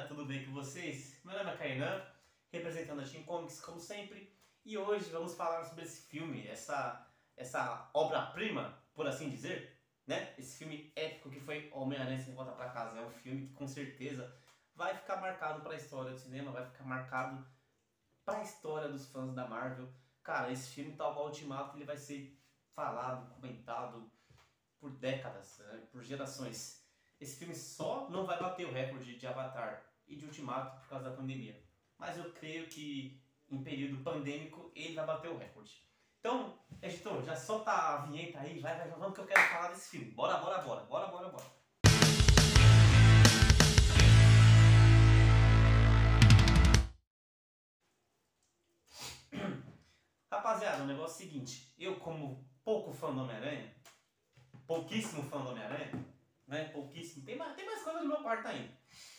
tudo bem com vocês? Meu nome é Kainan, representando a Team Comics como sempre, e hoje vamos falar sobre esse filme, essa obra-prima, por assim dizer, né? Esse filme épico que foi Homem-Aranha Sem Volta Pra Casa. É um filme que com certeza vai ficar marcado para a história do cinema, vai ficar marcado para a história dos fãs da Marvel. Cara, esse filme, tal qual Ultimato, ele vai ser falado, comentado por décadas, né? Por gerações. Esse filme só não vai bater o recorde de Avatar e de Ultimato por causa da pandemia. Mas eu creio que em período pandêmico ele vai bater o recorde. Então, editor, já solta a vinheta aí, vai, vamos que eu quero falar desse filme. Bora. Rapaziada, o negócio é o seguinte, eu como pouco fã do Homem-Aranha, pouquíssimo fã do Homem-Aranha, né, pouquíssimo, tem mais coisa do meu quarto ainda.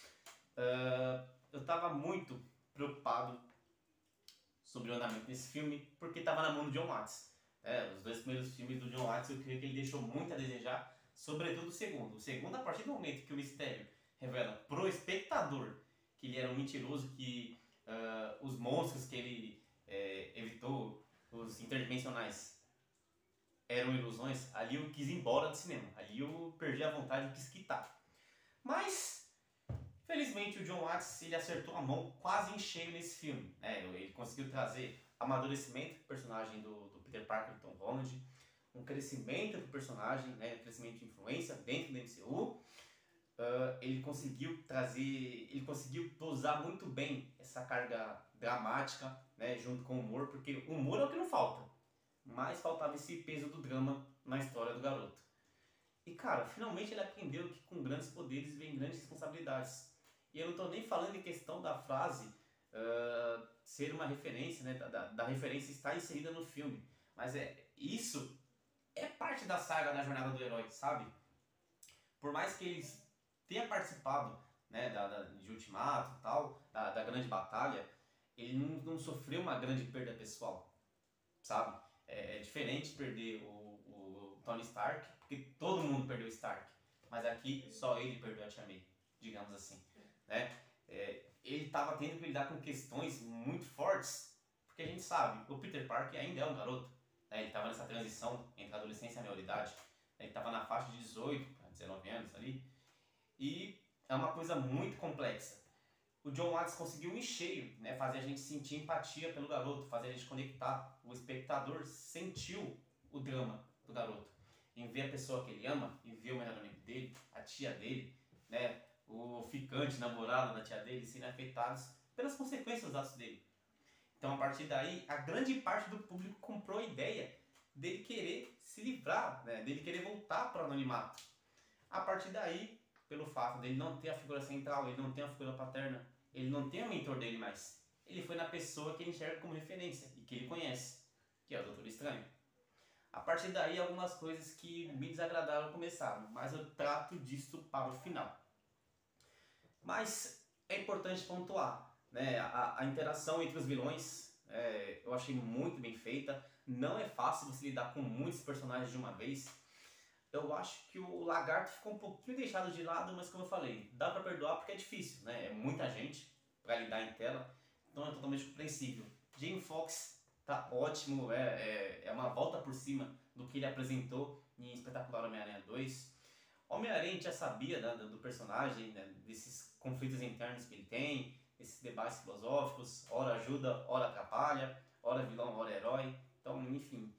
Eu tava muito preocupado sobre o andamento desse filme, porque tava na mão do Jon Watts. Os dois primeiros filmes do Jon Watts eu creio que ele deixou muito a desejar, sobretudo o segundo. O segundo, a partir do momento que o mistério revela pro espectador que ele era um mentiroso, que os monstros que ele evitou, os interdimensionais, eram ilusões, ali eu quis ir embora do cinema. Ali eu perdi a vontade, eu quis quitar. Mas, felizmente, o Jon Watts ele acertou a mão quase em cheio nesse filme. Ele conseguiu trazer amadurecimento do personagem do Peter Parker, do Tom Holland, um crescimento do personagem, né, um crescimento de influência dentro do MCU. Ele conseguiu dosar muito bem essa carga dramática, né, junto com o humor, porque o humor é o que não falta, mas faltava esse peso do drama na história do garoto. E cara, finalmente ele aprendeu que com grandes poderes vem grandes responsabilidades. E eu não estou nem falando em questão da frase ser uma referência, né, da referência estar inserida no filme, mas isso é parte da saga da jornada do herói, sabe? Por mais que eles tenham participado, né, de Ultimato e tal, da grande batalha, ele não sofreu uma grande perda pessoal, sabe? É diferente perder o Tony Stark, porque todo mundo perdeu o Stark, mas aqui só ele perdeu a Tia May, digamos assim, né? Ele estava tendo que lidar com questões muito fortes, porque a gente sabe, o Peter Parker ainda é um garoto, né? Ele estava nessa transição entre a adolescência e a maioridade, né? Ele estava na faixa de 18 para 19 anos ali, e é uma coisa muito complexa. O Jon Watts conseguiu em cheio, né, fazer a gente sentir empatia pelo garoto, fazer a gente conectar. O espectador sentiu o drama do garoto, em ver a pessoa que ele ama, em ver o melhor amigo dele, a tia dele, né, o ficante, namorado da tia dele, sendo afetados pelas consequências dos atos dele. Então, a partir daí, a grande parte do público comprou a ideia dele querer se livrar, né, dele querer voltar para o anonimato. A partir daí, pelo fato dele não ter a figura central, ele não ter a figura paterna, ele não tem o mentor dele mais. Ele foi na pessoa que ele enxerga como referência e que ele conhece, que é o Doutor Estranho. A partir daí, algumas coisas que me desagradaram começaram, mas eu trato disso para o final. Mas é importante pontuar, né, a interação entre os vilões, eu achei muito bem feita. Não é fácil você lidar com muitos personagens de uma vez. Eu acho que o Lagarto ficou um pouquinho deixado de lado, mas como eu falei, dá pra perdoar porque é difícil, né? É muita gente pra lidar em tela, então é totalmente compreensível. Jamie Foxx tá ótimo, é uma volta por cima do que ele apresentou em Espetacular Homem-Aranha 2. Homem-Aranha a gente já sabia do personagem, né, desses conflitos internos que ele tem, esses debates filosóficos, ora ajuda, ora atrapalha, ora vilão, ora herói, então enfim.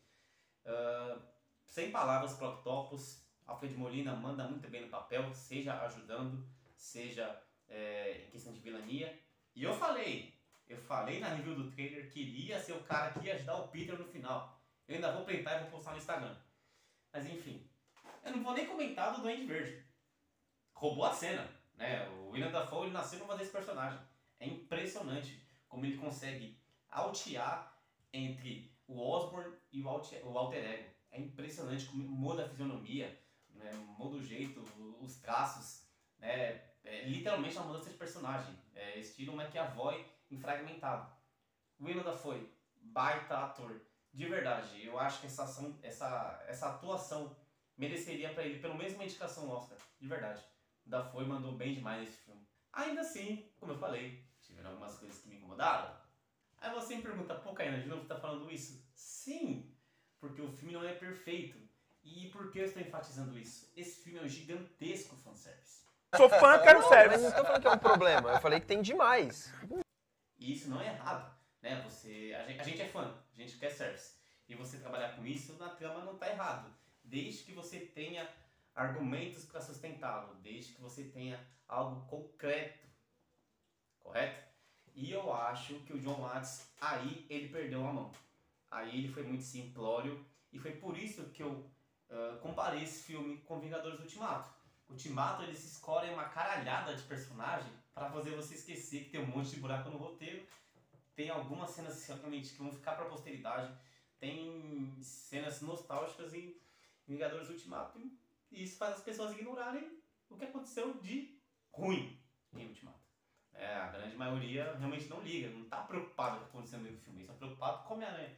Sem palavras para Octopus, Alfred Molina manda muito bem no papel, seja ajudando, seja em questão de vilania. E eu falei na review do trailer que ele ia ser o cara que ia ajudar o Peter no final. Eu ainda vou printar e vou postar no Instagram. Mas enfim, eu não vou nem comentar do Duende Verde. Roubou a cena, né? O William Dafoe ele nasceu para fazer esse personagem. É impressionante como ele consegue altear entre o Osborn e o alter ego. É impressionante como muda a fisionomia, né? Muda o jeito, os traços, né? Literalmente uma mudança de personagem. Estilo McAvoy enfragmentado. Willem Dafoe, baita ator. De verdade, eu acho que essa atuação mereceria para ele pelo menos uma indicação Oscar. De verdade. Dafoe mandou bem demais nesse filme. Ainda assim, como eu falei, tiveram algumas coisas que me incomodaram. Aí você me pergunta, pô, Caína, de novo você tá falando isso? Sim, porque o filme não é perfeito. E por que eu estou enfatizando isso? Esse filme é um gigantesco fanservice. Sou fã, quero Não, service. mas não tô falando que é um problema. Eu falei que tem demais. E isso não é errado, né? A gente é fã, a gente quer service. E você trabalhar com isso na trama não tá errado. Desde que você tenha argumentos para sustentá-lo, desde que você tenha algo concreto, correto? E eu acho que o Jon Watts, aí ele perdeu a mão. Aí ele foi muito simplório e foi por isso que eu comparei esse filme com Vingadores Ultimato. Ultimato, eles escolhem uma caralhada de personagem para fazer você esquecer que tem um monte de buraco no roteiro. Tem algumas cenas realmente que vão ficar para a posteridade. Tem cenas nostálgicas em Vingadores Ultimato. E isso faz as pessoas ignorarem o que aconteceu de ruim em Ultimato. A grande maioria realmente não liga, não está preocupada com o que aconteceu no meio do filme. Estão preocupados com Homem-Aranha.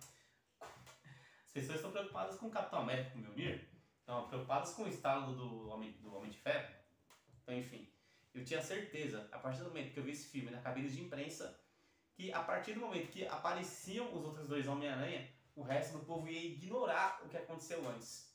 As pessoas estão preocupadas com o Capitão América, com o Mjolnir. Estão preocupadas com o estado do Homem de Ferro. Então, enfim, eu tinha certeza, a partir do momento que eu vi esse filme na cabine de imprensa, que a partir do momento que apareciam os outros dois Homem-Aranha, o resto do povo ia ignorar o que aconteceu antes.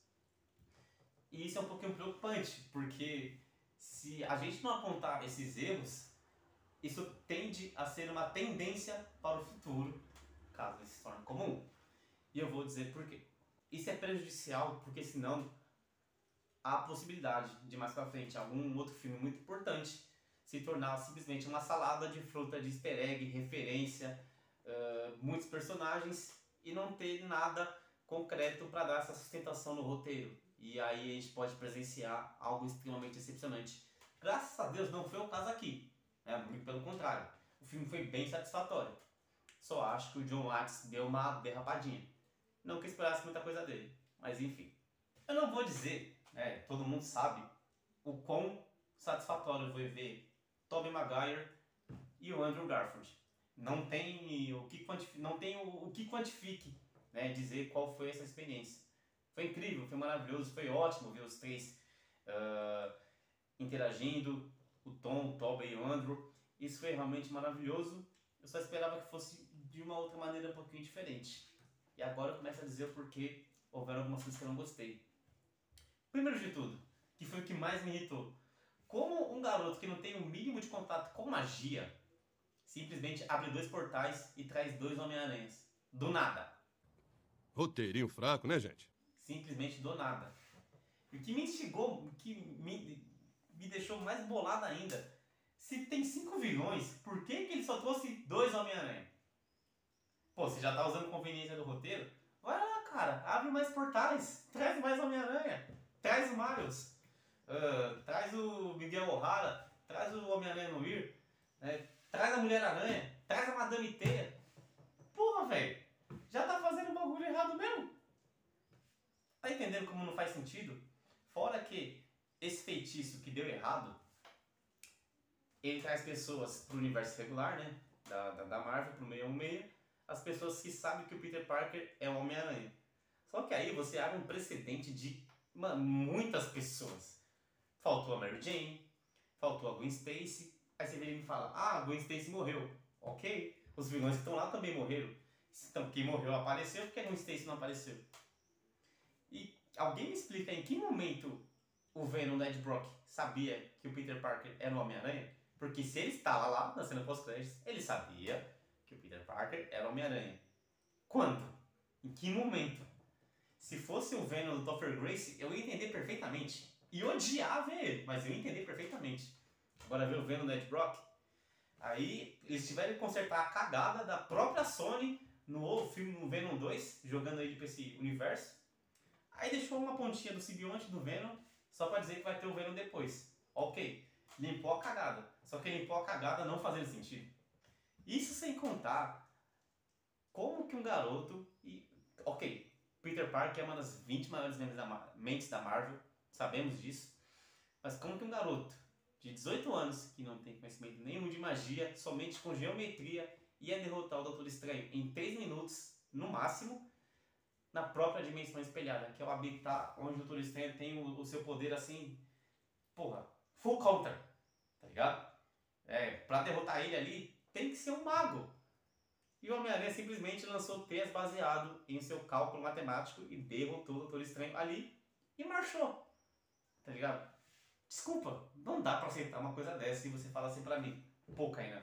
E isso é um pouquinho preocupante, porque se a gente não apontar esses erros, isso tende a ser uma tendência para o futuro, caso isso se torne comum. E eu vou dizer por quê. Isso é prejudicial porque senão há a possibilidade de mais pra frente algum outro filme muito importante se tornar simplesmente uma salada de fruta de easter egg, referência, muitos personagens e não ter nada concreto para dar essa sustentação no roteiro. E aí a gente pode presenciar algo extremamente decepcionante. Graças a Deus não foi o caso aqui. Muito pelo contrário. O filme foi bem satisfatório. Só acho que o Jon Watts deu uma derrapadinha. Não que eu esperasse muita coisa dele. Mas enfim. Eu não vou dizer, todo mundo sabe, o quão satisfatório foi ver Tobey Maguire e o Andrew Garfield. Não tem o que quantifique, dizer qual foi essa experiência. Foi incrível, foi maravilhoso, foi ótimo ver os três interagindo, o Tom, o Tobey e o Andrew. Isso foi realmente maravilhoso. Eu só esperava que fosse de uma outra maneira um pouquinho diferente. E agora eu começo a dizer o porquê houveram algumas coisas que eu não gostei. Primeiro de tudo, que foi o que mais me irritou. Como um garoto que não tem o mínimo de contato com magia, simplesmente abre 2 portais e traz 2 Homem-Aranhas. Do nada. Roteirinho fraco, né, gente? Simplesmente do nada. E o que me instigou, o que me deixou mais bolado ainda, se tem 5 vilões, por que ele só trouxe 2 Homem-Aranha? Pô, você já tá usando conveniência do roteiro? Vai lá, cara, abre mais portais, traz mais Homem-Aranha, traz o Miles, traz o Miguel O'Hara, traz o Homem-Aranha no Ir, traz a Mulher-Aranha, traz a Madame Teia. Porra, velho, já tá fazendo o bagulho errado mesmo. Tá entendendo como não faz sentido? Fora que esse feitiço que deu errado, ele traz pessoas pro universo regular, da Marvel, pro 616, as pessoas que sabem que o Peter Parker é o Homem-Aranha. Só que aí você abre um precedente de muitas pessoas. Faltou a Mary Jane, faltou a Gwen Stacy. Aí você vem e me fala, a Gwen Stacy morreu. Ok, os vilões que estão lá também morreram. Então quem morreu apareceu, porque a Gwen Stacy não apareceu? E alguém me explica em que momento o Venom da Ed Brock sabia que o Peter Parker era o Homem-Aranha? Porque se ele estava lá na cena pós-créditos, ele sabia que o Peter Parker era o Homem-Aranha. Quando? Em que momento? Se fosse o Venom do Topher Grace, eu ia entender perfeitamente. E odiar ver ele, mas eu ia entender perfeitamente. Agora ver o Venom da Ed Brock, aí eles tiveram que consertar a cagada da própria Sony no filme no Venom 2, jogando ele pra esse universo. Aí deixou uma pontinha do simbionte do Venom, só pra dizer que vai ter o Venom depois. Ok, limpou a cagada. Só que limpou a cagada não fazendo sentido. Isso sem contar como que um garoto... Ok, Peter Parker é uma das 20 maiores mentes da Marvel, sabemos disso. Mas como que um garoto de 18 anos, que não tem conhecimento nenhum de magia, somente com geometria, ia derrotar o Doutor Estranho em 3 minutos, no máximo, na própria dimensão espelhada, que é o habitat onde o Doutor Estranho tem o seu poder assim, porra, full counter, tá ligado? pra derrotar ele ali, tem que ser um mago. E o Homem-Aranha simplesmente lançou teias baseado em seu cálculo matemático e derrotou o Doutor Estranho ali e marchou. Tá ligado? Desculpa, não dá pra aceitar uma coisa dessa se você fala assim pra mim. Pô, Kainan.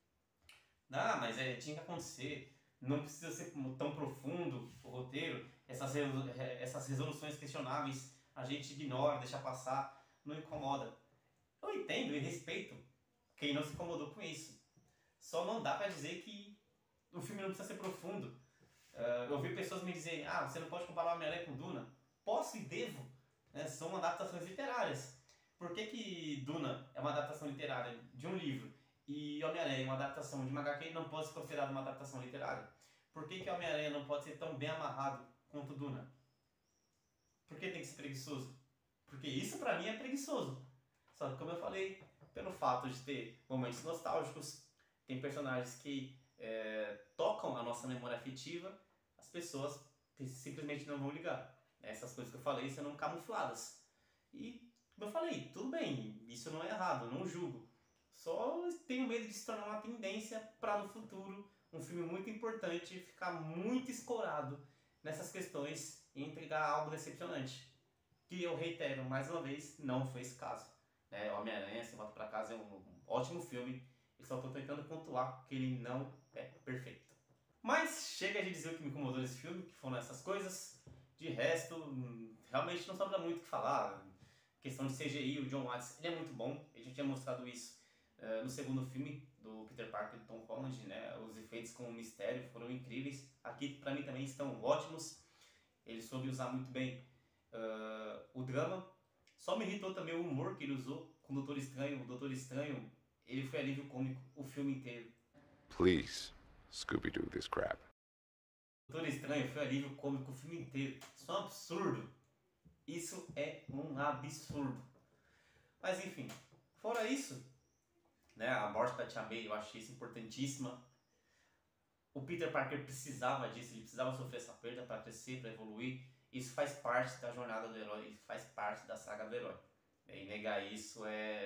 Não, mas tinha que acontecer. Não precisa ser tão profundo o roteiro. Essas resoluções questionáveis a gente ignora, deixa passar, não incomoda. Eu entendo e respeito quem não se incomodou com isso. Só não dá pra dizer que o filme não precisa ser profundo. Eu ouvi pessoas me dizerem, você não pode comparar o Homem-Aranha com Duna. Posso e devo. Né? São adaptações literárias. Por que Duna é uma adaptação literária de um livro e Homem-Aranha é uma adaptação de uma HQ e não pode ser considerada uma adaptação literária? Por que Homem-Aranha não pode ser tão bem amarrado quanto Duna? Por que tem que ser preguiçoso? Porque isso pra mim é preguiçoso. Só que como eu falei, pelo fato de ter momentos nostálgicos, tem personagens que tocam a nossa memória afetiva, as pessoas simplesmente não vão ligar. Essas coisas que eu falei serão camufladas. E, como eu falei, tudo bem, isso não é errado, não julgo. Só tenho medo de se tornar uma tendência para no futuro um filme muito importante ficar muito escorado nessas questões e entregar algo decepcionante. Que eu reitero, mais uma vez, não foi esse caso. Homem-Aranha, Se Volta Pra Casa é um ótimo filme, e só estou tentando pontuar que ele não é perfeito. Mas chega de dizer o que me incomodou nesse filme, que foram essas coisas. De resto, realmente não sobra muito o que falar. Questão de CGI, o John Watts, ele é muito bom. A gente tinha mostrado isso no segundo filme do Peter Parker e Tom Holland, né? Os efeitos com o mistério foram incríveis. Aqui, pra mim, também estão ótimos. Ele soube usar muito bem o drama. Só me irritou também o humor que ele usou com o Doutor Estranho. O Doutor Estranho, ele foi alívio cômico o filme inteiro. Please, Scooby-Doo this crap. Doutor Estranho foi alívio cômico o filme inteiro. Isso é um absurdo. Isso é um absurdo. Mas enfim, fora isso, né, a morte da Tia May eu achei isso importantíssima. O Peter Parker precisava disso, ele precisava sofrer essa perda para crescer, para evoluir. Isso faz parte da jornada do herói, isso faz parte da saga do herói. E negar isso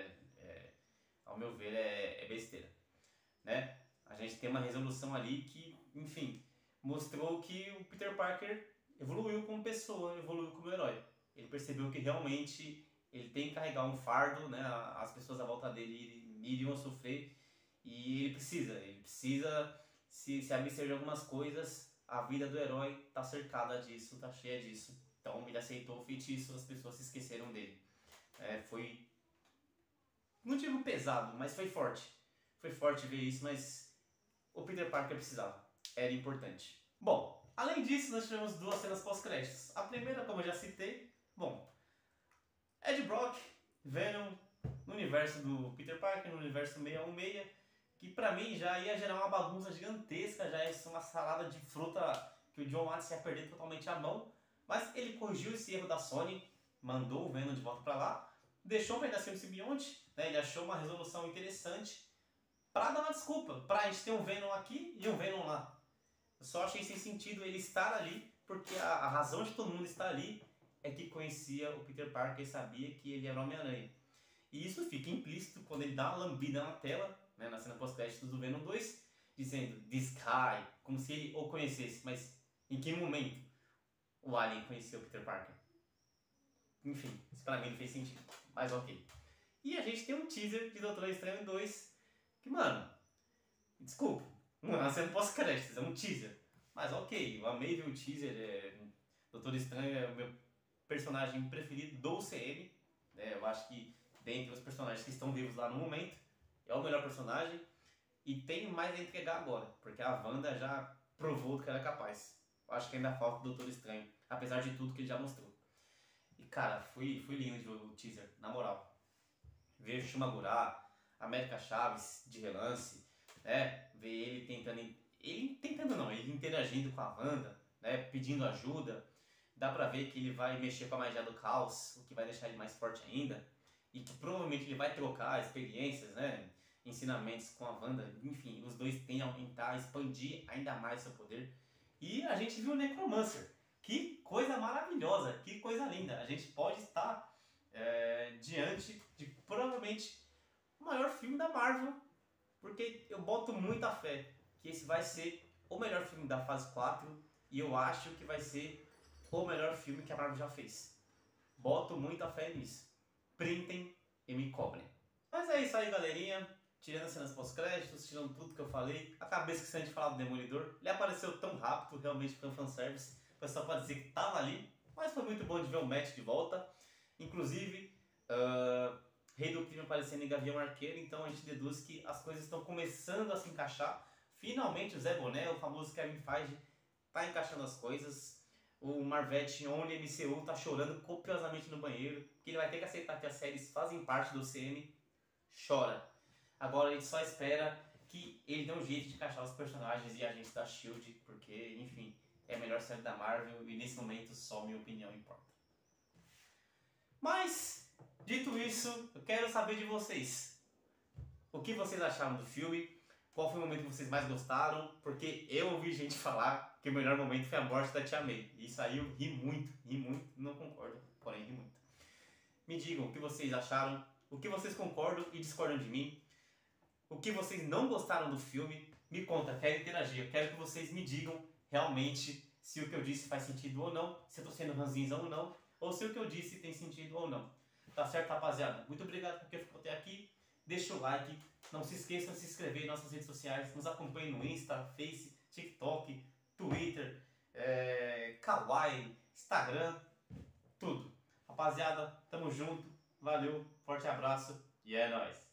ao meu ver, é besteira. Né? A gente tem uma resolução ali que, enfim, mostrou que o Peter Parker evoluiu como pessoa, evoluiu como herói. Ele percebeu que realmente ele tem que carregar um fardo, né? As pessoas à volta dele iriam sofrer e ele precisa se abster de algumas coisas. A vida do herói tá cercada disso, tá cheia disso. Então ele aceitou o feitiço, as pessoas se esqueceram dele. Foi, não digo pesado, mas foi forte. Foi forte ver isso, mas o Peter Parker precisava. Era importante. Bom, além disso, nós tivemos duas cenas pós-créditos. A primeira, como eu já citei, Ed Brock, Venom, no universo do Peter Parker, no universo 616, que pra mim já ia gerar uma bagunça gigantesca, já ia ser uma salada de fruta que o John Watts ia perder totalmente a mão, mas ele corrigiu esse erro da Sony, mandou o Venom de volta pra lá, deixou um pedacinho do simbionte, né, ele achou uma resolução interessante pra dar uma desculpa, pra gente ter um Venom aqui e um Venom lá. Eu só achei sem sentido ele estar ali, porque a razão de todo mundo estar ali é que conhecia o Peter Parker e sabia que ele era o Homem-Aranha. E isso fica implícito quando ele dá uma lambida na tela, né, na cena pós-créditos do Venom 2, dizendo "This guy", como se ele o conhecesse. Mas em que momento o Alien conheceu o Peter Parker? Enfim, isso pra mim não fez sentido, mas ok. E a gente tem um teaser de Doutor Estranho 2, que, mano, desculpa, não é uma cena pós-créditos, é um teaser. Mas ok, eu amei ver o teaser, Doutor Estranho é o meu personagem preferido do UCM. Eu acho que dentre os personagens que estão vivos lá no momento, é o melhor personagem e tem mais a entregar agora, porque a Wanda já provou do que ela é capaz. Eu acho que ainda falta o Doutor Estranho, apesar de tudo que ele já mostrou. E cara, foi lindo de ver o teaser, na moral. Ver o Shimagura, América Chaves de relance, né? Ver ele ele interagindo com a Wanda, né? Pedindo ajuda. Dá pra ver que ele vai mexer com a magia do caos, o que vai deixar ele mais forte ainda. E que provavelmente ele vai trocar experiências, né? Ensinamentos com a Wanda. Enfim, os dois tendem a aumentar, expandir ainda mais seu poder. E a gente viu o Necromancer. Que coisa maravilhosa, que coisa linda. A gente pode estar diante de provavelmente o maior filme da Marvel porque eu boto muita fé que esse vai ser o melhor filme da fase 4 e eu acho que vai ser o melhor filme que a Marvel já fez. Boto muita fé nisso. Printem e me cobrem. Mas é isso aí, galerinha. Tirando as cenas pós-créditos, tirando tudo que eu falei, acabei esquecendo de falar do Demolidor. Ele apareceu tão rápido, realmente foi um fanservice. O pessoal pode dizer que tava ali, mas foi muito bom de ver o Matt de volta. Inclusive, Rei do Crime aparecendo em Gavião Arqueiro, então a gente deduz que as coisas estão começando a se encaixar. Finalmente o Zé Boné, o famoso Kevin Feige, tá encaixando as coisas. O Marvete Only MCU tá chorando copiosamente no banheiro, que ele vai ter que aceitar que as séries fazem parte do CM. Chora. Agora a gente só espera que ele dê um jeito de encaixar os personagens e agentes da SHIELD, porque, enfim, é a melhor série da Marvel e nesse momento só minha opinião importa. Mas, dito isso, eu quero saber de vocês. O que vocês acharam do filme? Qual foi o momento que vocês mais gostaram? Porque eu ouvi gente falar que o melhor momento foi a morte da Tia May. Isso aí eu ri muito, não concordo, porém ri muito. Me digam o que vocês acharam, o que vocês concordam e discordam de mim. O que vocês não gostaram do filme, me conta, quero interagir. Eu quero que vocês me digam realmente se o que eu disse faz sentido ou não, se eu tô sendo ranzinza ou não, ou se o que eu disse tem sentido ou não. Tá certo, rapaziada? Muito obrigado por quem ficou até aqui. Deixa o like, não se esqueçam de se inscrever em nossas redes sociais, nos acompanhem no Insta, Face, TikTok, Twitter, Kawaii, Instagram, tudo. Rapaziada, tamo junto, valeu, forte abraço e é nóis!